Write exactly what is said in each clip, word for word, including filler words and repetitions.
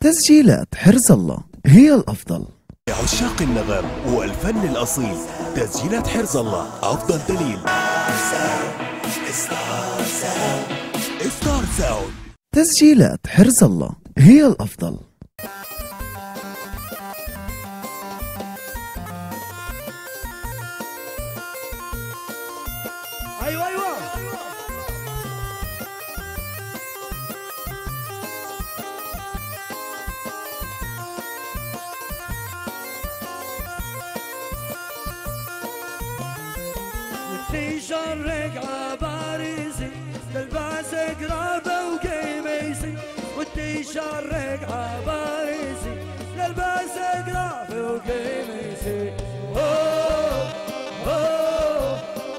تسجيلات حرز الله هي الأفضل. لعشاق النغم والفن الأصيل تسجيلات حرز الله أفضل دليل. ستار ساوند. تسجيلات حرز الله هي الأفضل. ايوه ايوه ودي شرق عباريسي تلبس قرابه وقميصي ودي شرق عباريسي تلبس قرابه وقميصي اوه اوه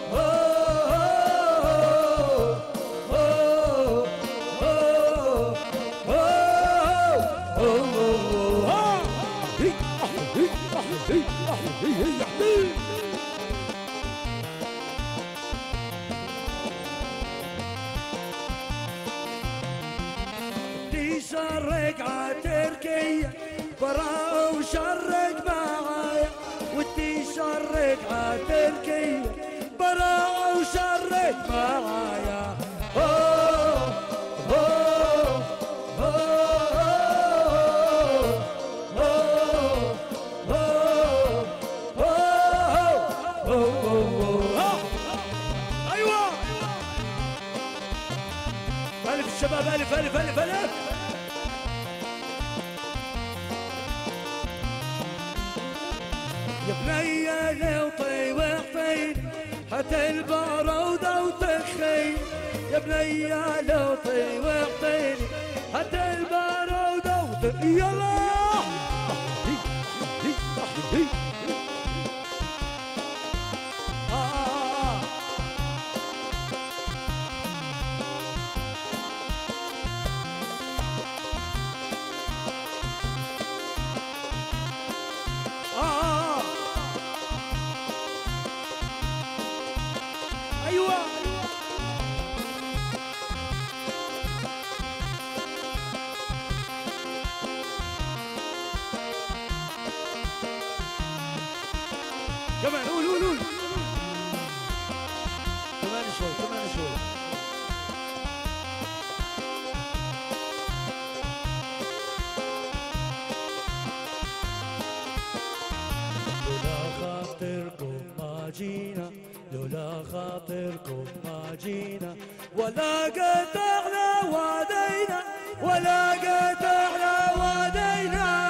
شرق عالتركية برا وشرق معايا ودي شرق عالتركية برا وشرق معايا أوه أوه أوه أوه أوه أيوة ألف الشباب ألف ألف ألف ألف يا بنية لو طيوحتين حتى البارودة وتخين يا بنية لو طيوحتين حتى البارودة وتخين يلا كمان قول قول قول كمان شوي كمان شوي لولا خاطركم ما جينا لولا خاطركم ما جينا ولا قطعنا وعدينا ولا قطعنا وعدينا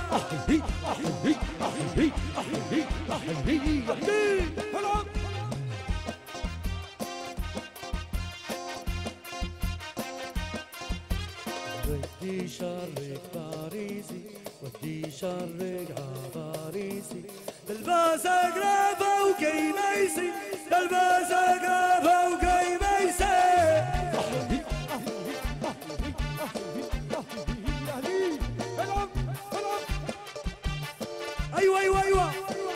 ودي شرق باريسي ودي شرق عباريسي تلبس قرابة وقميصي تلبس قرابة وقميصي ايوه ايوه ايوه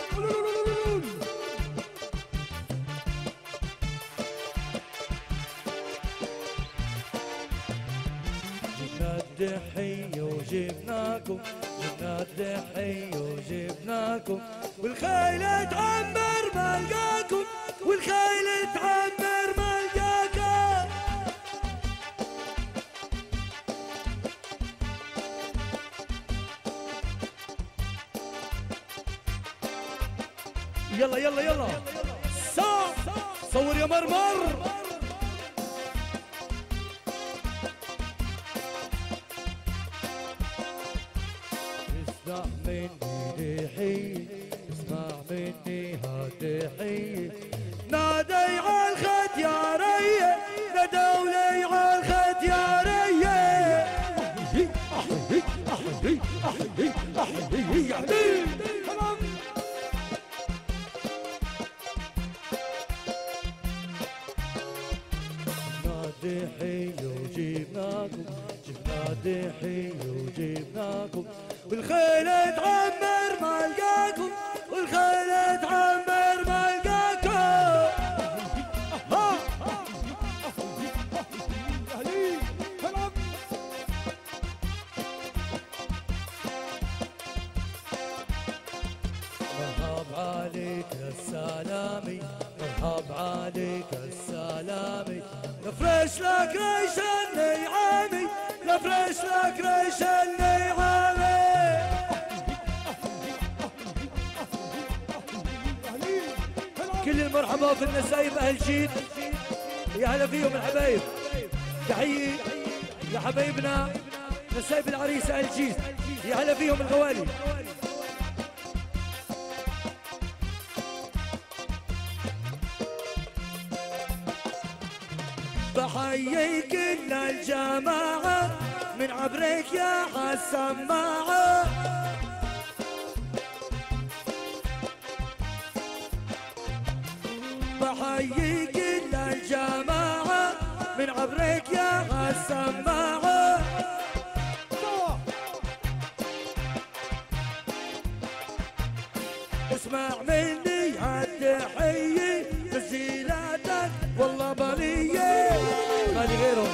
جبنا الضحية وجبناكم جبنا الضحية وجبناكم والخيل تعمر ملقاكم والخيل تعمر ملقاكم يلا يلا يلا صار صور يا مرمر اسمع مني تحية اسمع مني هالتحية نادي عالختيارية نادوا لي عالختيارية ضحية وجبناكم جبنا ضحية وجبناكم والخيل تعمر ملقاكم والخيل تعمر ملقاكم لفرش لك ريش النعامي لفرش لك ريش النعامي كل المرحبا في النسايب اهل جيد يا هلا فيهم الحبايب تحية لحبايبنا نسايب العريس اهل جيد يا هلا فيهم الغوالي بحيي كل الجماعة من عبرك يا عالسماعة بحيي كل الجماعة من عبرك يا عالسماعة اسمع مني هالتحية تسجيلاتك والله بلية مالي غيرهم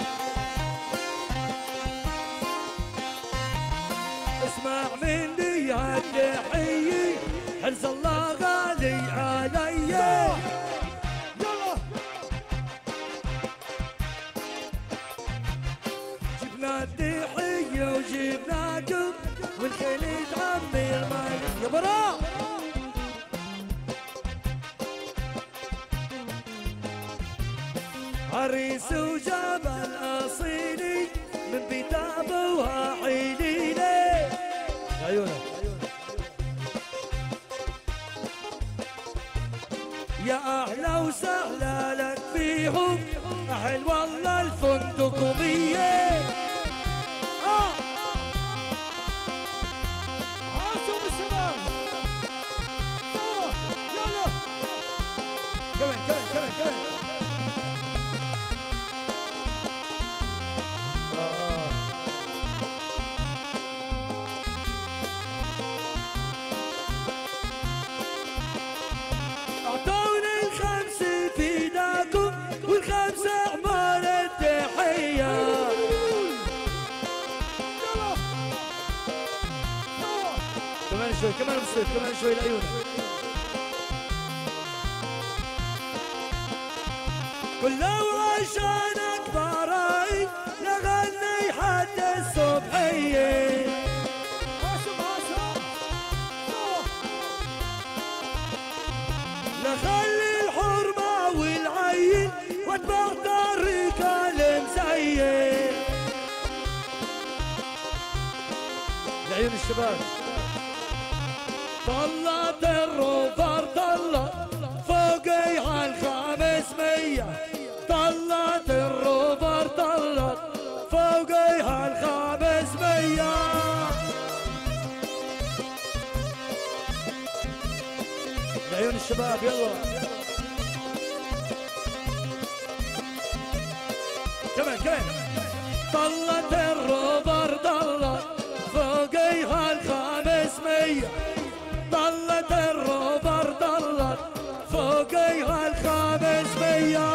اسمع مني هالتحية حرص الله غالي علي يلا جبنا التحية وجبناكم والخيل تعمر مالي يا برا عريس وجبل اصيلي من بيت ابوها عينيني عيونك يا اهلا وسهلا لك فيهم اهل والله الفندقية اه عاصم الشباب يلا كمان كمان كمان كمان اعطوني الخمسة فداكم والخمسة اعمال التحية كمان شوي كمان بصير كمان شوي لعيونك كله عشانك براي لغني حتى الصبحية لخلي الحرمة والعين واتبع طريق المزين لعيون الشباب طلعت الروفر طلع فوقي عالخمسمية طلعت الروفر طلع فوقي عالخمسمية لعيون الشباب يلا كمان كمان طلت الروفر طلت فوقي هالخمسمية طلت الروفر طلت فوقي هالخمسمية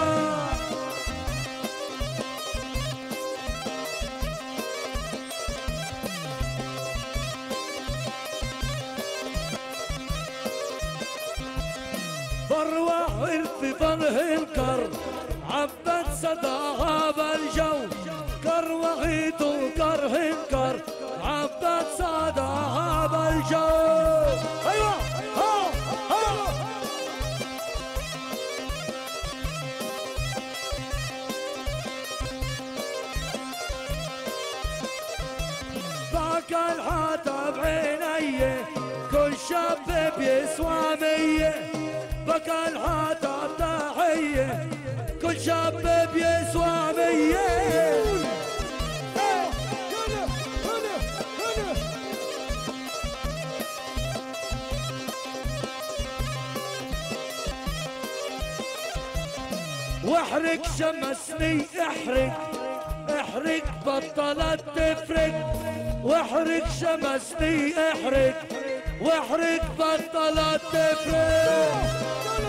فروح في فره الكر عبت صداها بالجو كروحيت وكره الكر عبت صداها بالجو ايوه ها ها ذاك الحاتب عيني كل شاب بيسوى مية بكى الحاتب تحية كل شاب بيسوى مية واحرق شمسني احرق احرق بطلت تفرق واحرق شمسني احرق واحرق بطلت تفرق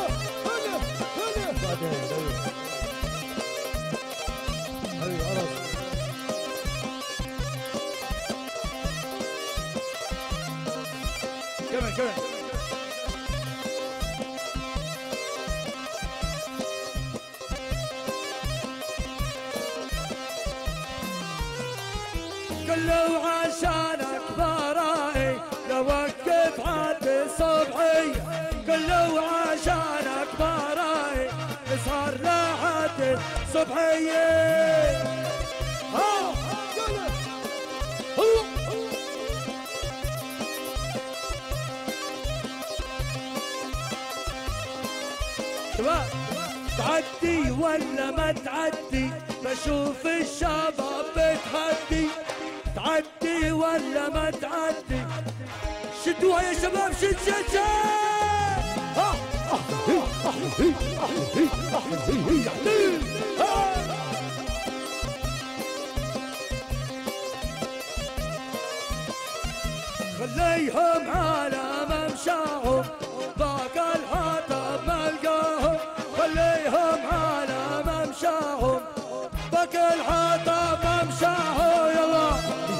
كمان كمان كله عشانك برائي لوقف عاد الصبحية كله عشانك برائي نسهر لحد الصبحية ها شباب تعدي ولا ما تعدي بشوف الشباب بتهدي تعدي ولا ما تعدي شدوها يا شباب شد شد شد ها خليهم على ممشاهم باقى الحطب ملقاهم خليهم على ممشاهم باقى الحطب ممشاهم يلا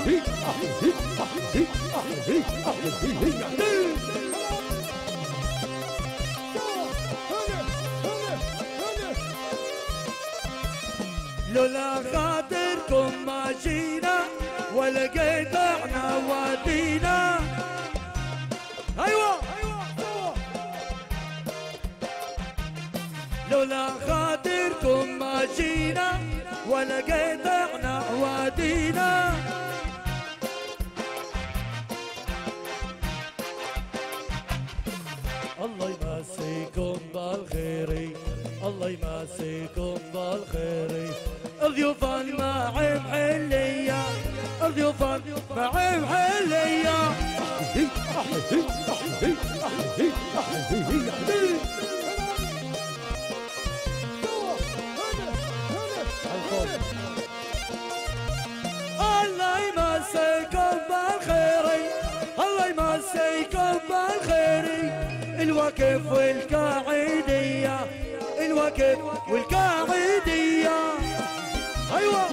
لولا خاطركم ما جينا ولا قطعنا وادينا ايوه لولا خاطركم ما جينا ولا قطعنا وادينا الله يمسيكم بالخير الله يمسيكم بالخير ضيوف الماعم حلية ضيوف الماعم حلية الله يمسيكم بالخير الله يمسيكم بالخير الوقف والقاعدية الوقف والقاعدية ايوه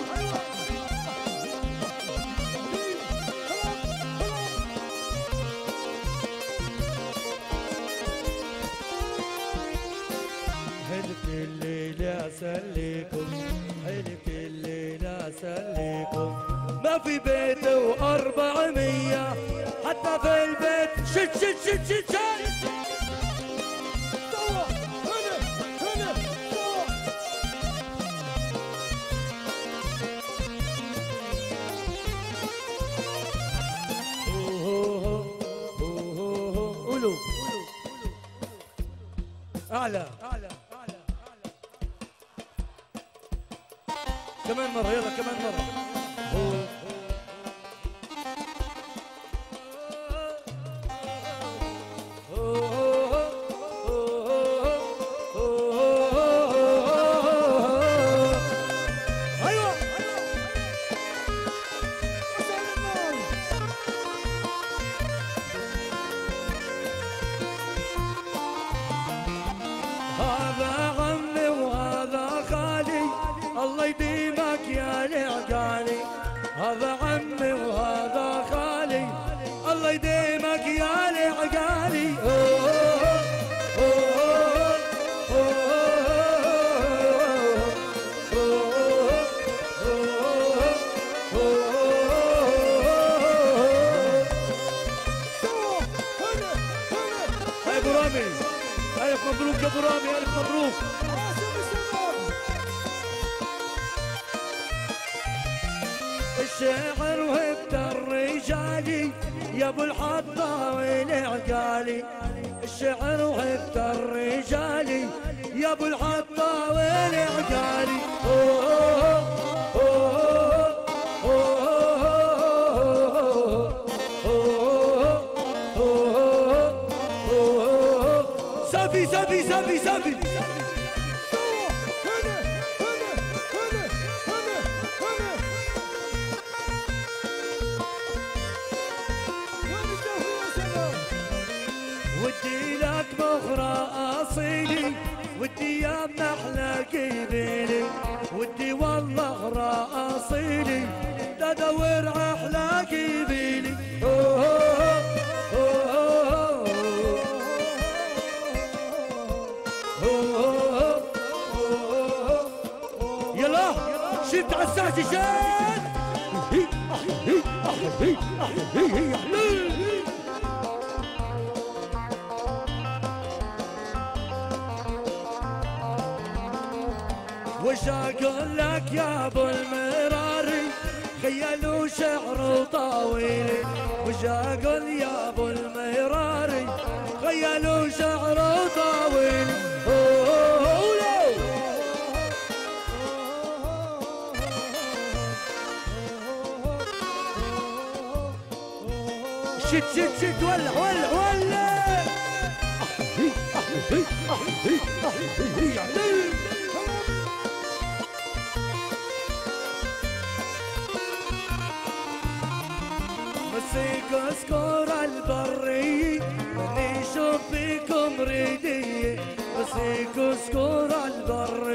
حلف الليل اسليكم حلف الليل اسليكم ما في بيت واربعمية حتى في البيت شت شت شت شت شت قولوا اعلى اعلى كمان مرة يلا كمان مرة هذا عمي وهذا خالي الله يديمك يا العقالي هذا عمي وهذا خالي الله يديمك يا العقالي هاي ابو رامي الف مبروك يا ابو رامي الف مبروك الشعر وهبة الرجالي يا ابو الحطاوي العقالي الشعر وهبة الرجالي يا ابو الحطاوي العقالي سافي سافي سافي سافي ودي لك مخرى اصيلي ودي يا بنحلى قبيلي ودي والله غرى اصيلي تدور احلى قبيلي يلا شد على الساعة شد وش اقول لك يا ابو المراري خيلوا شعر طويل وش اقول يا ابو المراري خيلوا شعر طويل شد شد شد ولع ولع ولع مسيك اسكر البري اللي يشوف فيكم ريدي مسيك اسكر البري